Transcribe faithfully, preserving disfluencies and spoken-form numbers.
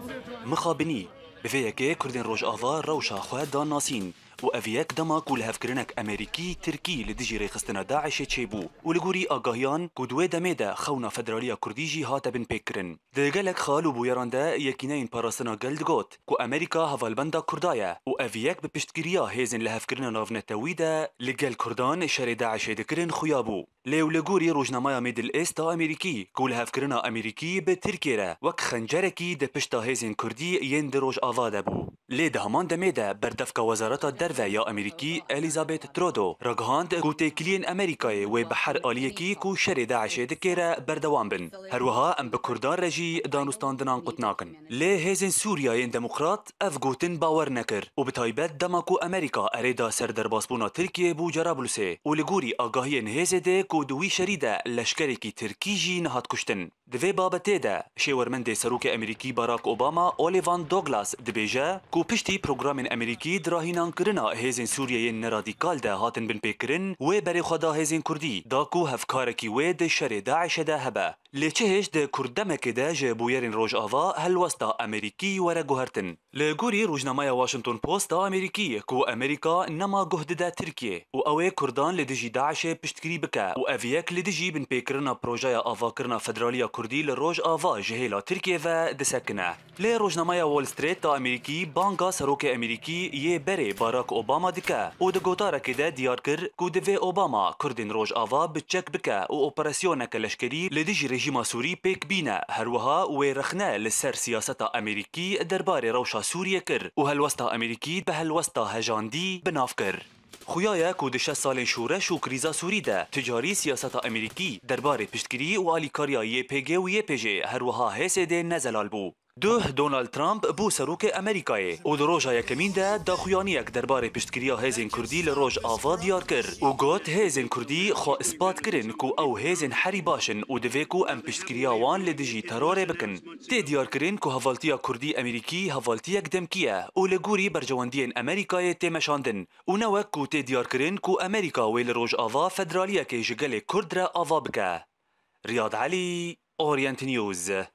مخابنی بفیکه کردن روش آوا روشا خواه دان ناسین و اویک دما کول هفکرنک امریکی ترکی لدیجی ریخستنا داعش چه بو و لگوری آگاهیان کدوه دمه ده خونا فدرالیا کردیجی هاتا بن پیکرن ده گلک خالو بویران ده یکینه این پاراستنا گلد گوت که امریکا هوالبندا کردایه و اویک به پشتگیریا هیزن لهفکرنا نافنتوی ده لگل کردان شر داعش دکرن خویابو لیو لگوری روزنامه میدل ایست امریکی کول هفکرنا امریکی به ترکیه را وک خنجرکی ده پشتا هیزن کردی ین دروج آواده بو لی ده همان دمه ده بردفک وزارت دروه یا امریکی الیزابت ترودو رگهاند کو تکلین امریکای و بحر آلیکی کو شر داعش دکره بردوام بن هروها ام به کردان رجی دانستاندنان قطناکن لی هیزن سوریای دموکرات اف گوتن باور نکر و بتایبت دماکو امریکا اریدا سر درباسبونا ترکیه بو جرابلوسه و لگوری آگاهی نهیزه ده کو دوی شریده لشکرکی ترکی جی نهات کشتن دوی بابته ده شیورمند سروک امریکی باراک اوباما اولیوان دوگلاس دبیجه کو پشتی پروگرام امریکی دراهینان کرنا هیزن سوریه نرادیکال ده هاتن بن پیکرن و بری خدا هیزن کردی دا کو هفکارکی و ده شر داعش ده هبه لیچهش ده کردمک ده جبویرین روج آوا هلوستا امریکی وره گوهرتن لگوری روزنامه واشنطن پوست امریکی کو امریکا نما گهد ده ترکیه و اوه کردان لدجی داعش پشتگیری بکه و اویک لدجی بن پیکرنا پروژه آوا کرنا فدرالیا کردی لروج آوا جهیلا ترکیه و دسکنه لی روزنامه وال استریت تا امریکی بانگا سروک امریکی یه بره باراک اوباما دکه و ده گوتاره که ده دیار کر کو دوی اوباما کردین روج آوا بچک بکه و اپراسیونک لشکری لدجی رژیم سوری پیک بینه هروها و رخنه لسر سیاست امریکی درباره روشا سوریه کر و هلوستا امریکی به هلوستا هجاندی بناف کر خویای کود شش سال شورش و کریزا سوری ده تجاری سیاست امریکی درباره پشتگیری و آلیکاریا یه پیگه و یه پیجه هروها حسه ده نزلال بو دوه دونالد ترامپ بو سروک امریکای و در روژا یکمین ده دا خویانیک درباره پشتگیریا هیزن کردی لروج آوا دیار کر و گوت هیزن کردی خو اثبات کرن کو او هیزن حری باشن و دوی کو ام پشتگیریا وان لدجی تراره بکن تی دیار کرن کو هوالتیا کردی امریکی هوالتیک دمکیه و لگوری برجواندین امریکای تی مشاندن و نوک کو تی دیار کرن کو امریکا ویل روج آوا فدرالیا که جگل کرد را آوا بکه ریاض علی اورینت نیوز